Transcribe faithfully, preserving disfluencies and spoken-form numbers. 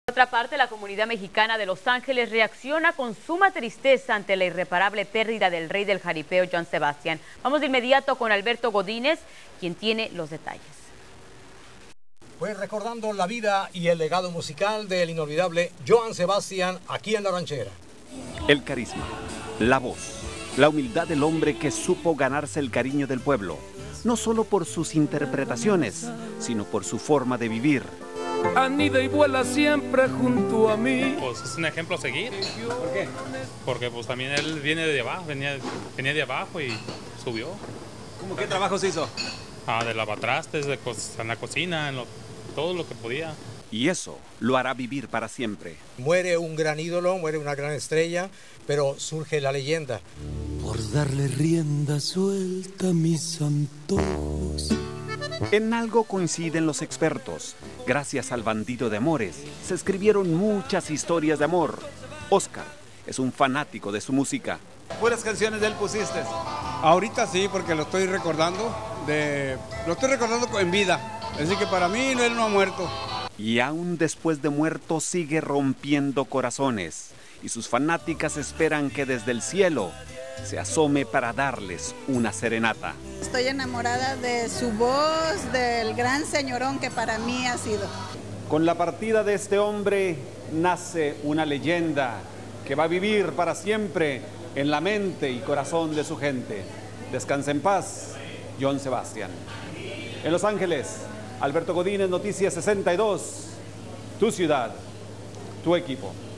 Por otra parte, la comunidad mexicana de Los Ángeles reacciona con suma tristeza ante la irreparable pérdida del rey del jaripeo, Johann Sebastian. Vamos de inmediato con Alberto Godínez, quien tiene los detalles. Pues recordando la vida y el legado musical del inolvidable Johann Sebastian aquí en La Ranchera. El carisma, la voz, la humildad del hombre que supo ganarse el cariño del pueblo, no solo por sus interpretaciones, sino por su forma de vivir. Anida y vuela siempre junto a mí. Pues es un ejemplo a seguir. ¿Por qué? Porque pues también él viene de abajo, venía, venía de abajo y subió. ¿Cómo qué trabajos hizo? Ah, de lavatrastes, de co en la cocina, en lo, todo lo que podía. Y eso lo hará vivir para siempre. Muere un gran ídolo, muere una gran estrella, pero surge la leyenda. Por darle rienda suelta a mis antojos. En algo coinciden los expertos. Gracias al bandido de amores, se escribieron muchas historias de amor. Oscar es un fanático de su música. ¿Puras canciones de él pusiste? Ahorita sí, porque lo estoy recordando, de, lo estoy recordando en vida. Así que para mí él no ha muerto. Y aún después de muerto sigue rompiendo corazones. Y sus fanáticas esperan que desde el cielo se asome para darles una serenata. Estoy enamorada de su voz, del gran señorón que para mí ha sido. Con la partida de este hombre nace una leyenda que va a vivir para siempre en la mente y corazón de su gente. Descansa en paz, Johann Sebastian. En Los Ángeles, Alberto Godínez, Noticias sesenta y dos, tu ciudad, tu equipo.